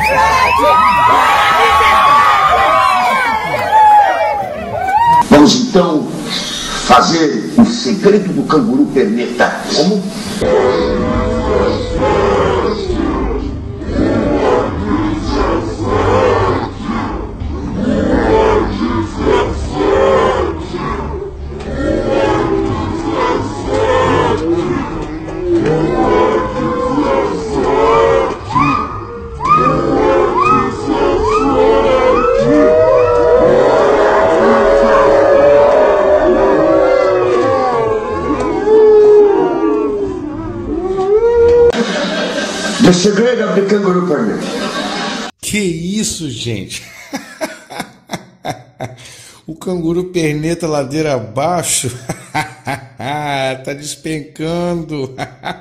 Vamos então fazer o segredo do canguru perneta. Como? The Secret of the Kangaroo Perneta. Que isso, gente? O canguru perneta ladeira abaixo tá despencando.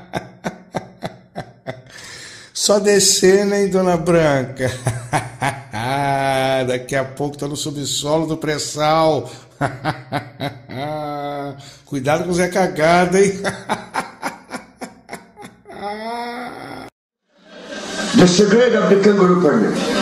Só descendo, hein, dona Branca? Daqui a pouco tá no subsolo do pré-sal. Cuidado com o Zé Cagada, hein? The Secret of the Kangaroo Perneta.